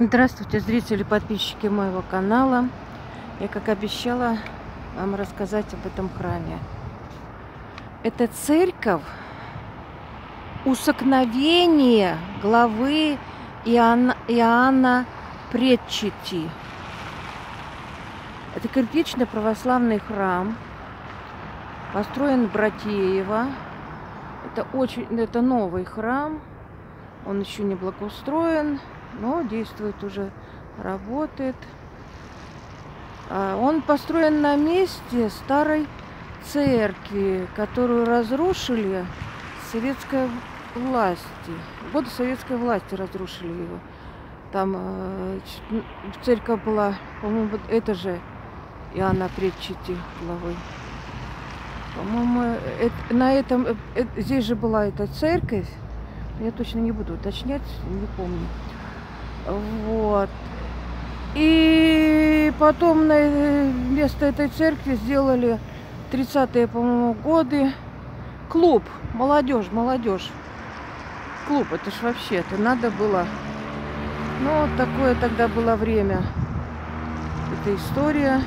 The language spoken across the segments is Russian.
Здравствуйте, зрители, подписчики моего канала. Я, как обещала, вам рассказать об этом храме. Это церковь усекновения главы Иоанна Предчити. Это кирпичный православный храм, построен в Братеево. Это новый храм, он еще не благоустроен, но действует уже, работает. Он построен на месте старой церкви, которую разрушили советской власти. В годы советской власти разрушили его. Там церковь была, по-моему, это же Иоанна Предчити главой. По-моему, здесь же была эта церковь. Я точно не буду уточнять, не помню. Вот. И потом на место этой церкви сделали 30-е, по-моему, годы клуб. Молодежь. Клуб, это ж вообще-то надо было. Ну, такое тогда было время. Это история.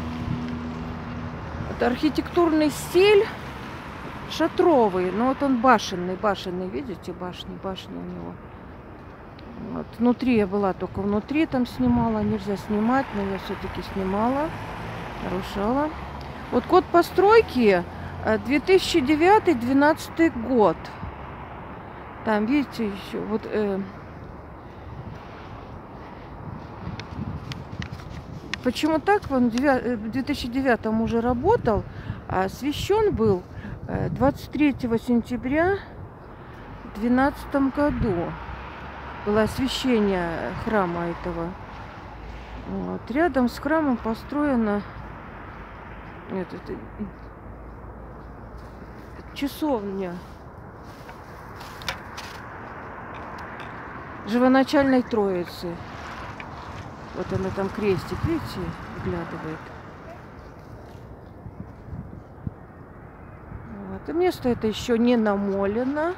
Это архитектурный стиль шатровый. Но вот он башенный, видите, башни у него. Вот. Внутри я была, только внутри там снимала. Нельзя снимать, но я все-таки снимала. Нарушала. Вот год постройки 2009-2012 год. Там, видите, еще вот почему так? Он в 2009 уже работал, а освящен был 23 сентября в 2012 году. Было освящение храма этого. Вот. Рядом с храмом построена часовня Живоначальной Троицы. Вот она там крестик, видите, выглядывает. Вот. И место это еще не намолено.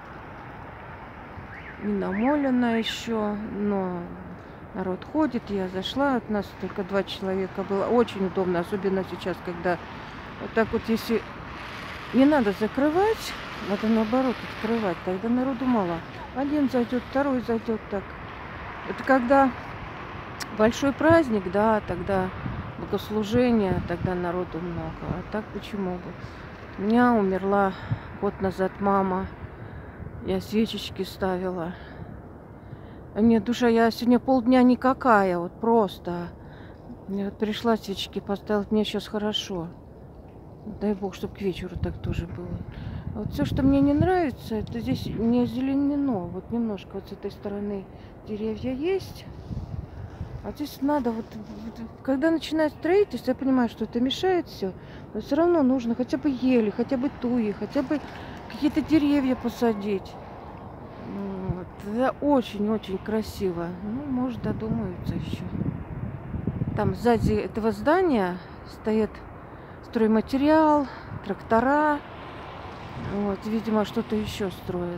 Не намолено еще, но народ ходит. Я зашла, от нас только 2 человека было. Очень удобно, особенно сейчас, когда вот так вот, если не надо закрывать, надо наоборот открывать, тогда народу мало. Один зайдет, второй зайдет так. Это когда большой праздник, да, тогда богослужение, тогда народу много. А так почему бы? У меня умерла год назад мама. Я свечечки ставила. А мне душа, я сегодня полдня никакая, вот просто. Я вот пришла, свечки поставила, мне сейчас хорошо. Дай бог, чтобы к вечеру так тоже было. А вот все, что мне не нравится, это здесь не озеленено. Вот немножко вот с этой стороны деревья есть. А здесь надо, когда начинает строительство, я понимаю, что это мешает все, но все равно нужно хотя бы ели, хотя бы туи, хотя бы какие-то деревья посадить. Вот. Это очень-очень красиво. Ну, может, додумаются еще. Там сзади этого здания стоит стройматериал, трактора. Вот, видимо, что-то еще строят.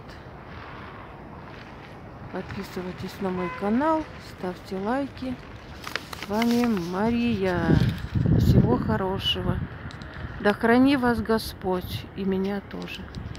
Подписывайтесь на мой канал, ставьте лайки. С вами Мария. Всего хорошего. Да храни вас Господь и меня тоже.